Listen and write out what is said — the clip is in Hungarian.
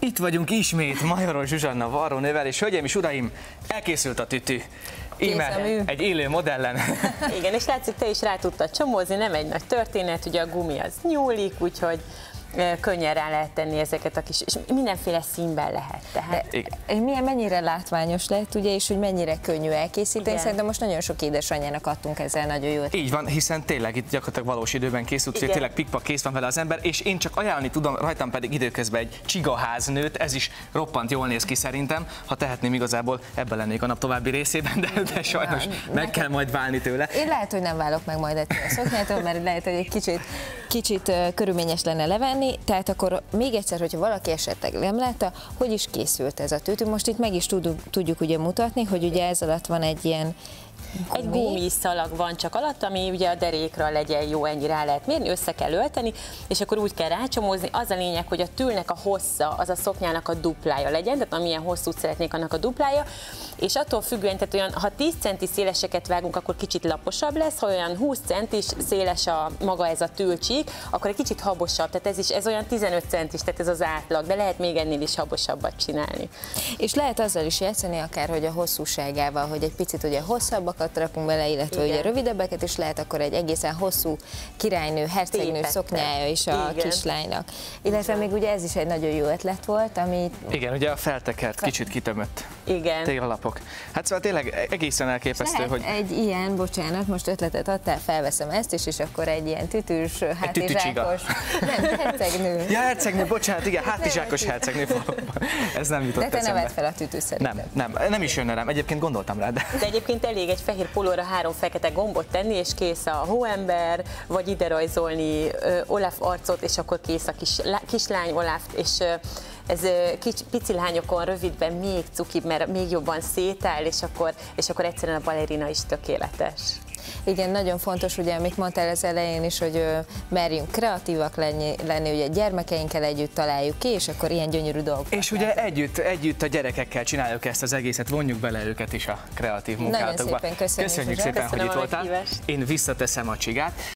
Itt vagyunk ismét Majoros Zsuzsanna varrónővel, és hölgyeim és uraim, elkészült a tütü. Íme egy élő modellen. Igen, és látszik, te is rá tudtad csomózni, nem egy nagy történet, ugye a gumi az nyúlik, úgyhogy könnyen rá lehet tenni ezeket a kis, és mindenféle színben lehet. Tehát. Mennyire látványos lett, ugye, és hogy mennyire könnyű elkészíteni. Szerintem most nagyon sok édesanyjának adtunk ezzel nagyon jót. Így van, hiszen tényleg itt gyakorlatilag valós időben készült, hogy tényleg pikpak kész van vele az ember, és én csak ajánlani tudom, rajtam pedig időközben egy csigaháznőt, ez is roppant jól néz ki szerintem, ha tehetném igazából, ebben lennék a nap további részében, de sajnos meg kell majd válni tőle. Én lehet, hogy nem válok meg majd ettől a szoknyától, mert lehet, hogy egy kicsit körülményes lenne levenni. Tehát akkor még egyszer, hogyha valaki esetleg nem látta, hogy is készült ez a tütü. Most itt meg is tudjuk ugye mutatni, hogy ugye ez alatt van egy ilyen egy gumiszalag van csak alatt, ami ugye a derékra legyen jó, ennyi rá lehet mérni, össze kell ölteni, és akkor úgy kell rácsomózni. Az a lényeg, hogy a tülnek a hossza az a szoknyának a duplája legyen, tehát amilyen hosszút szeretnék, annak a duplája, és attól függően, tehát olyan, ha 10 centi széleseket vágunk, akkor kicsit laposabb lesz, ha olyan 20 centis széles maga ez a tülcsík, akkor egy kicsit habosabb, tehát ez olyan 15 centis, tehát ez az átlag, de lehet még ennél is habosabbat csinálni. És lehet azzal is játszani akár, hogy a hosszúságával, hogy egy picit ugye hosszabbak rakunk bele, illetve ugye rövidebbeket, és lehet akkor egy egészen hosszú királynő, hercegnő szoknyája is a kislánynak. Illetve még ugye ez is egy nagyon jó ötlet volt, amit... Igen, ugye a feltekert, kicsit kitömött téglalapok. Hát szóval tényleg egészen elképesztő, hogy... egy ilyen, bocsánat, most ötletet adtál, felveszem ezt is, és akkor egy ilyen tütős, hátizsákos... Nem, hercegnő. Ja, hercegnő, bocsánat, igen, hátizsákos hercegnő. Ez nem jutott eszembe. De te ne vedd fel a tütő szerintem. Nem is jönne rám, egyébként gondoltam rá, de egyébként elég egy fehér pólóra 3 fekete gombot tenni, és kész a hóember, vagy ide rajzolni Olaf arcot, és akkor kész a kislány Olaf, és ez pici lányokon rövidben még cukibb, mert még jobban szétáll, és akkor egyszerűen a balerina is tökéletes. Igen, nagyon fontos, ugye, amit mondtál az elején is, hogy merjünk kreatívak lenni, ugye gyermekeinkkel együtt találjuk ki, és akkor ilyen gyönyörű dolgok. És ugye együtt a gyerekekkel csináljuk ezt az egészet, vonjuk bele őket is a kreatív munkátokba. Nagyon szépen köszönjük szépen, hogy itt voltál. Én visszateszem a csigát.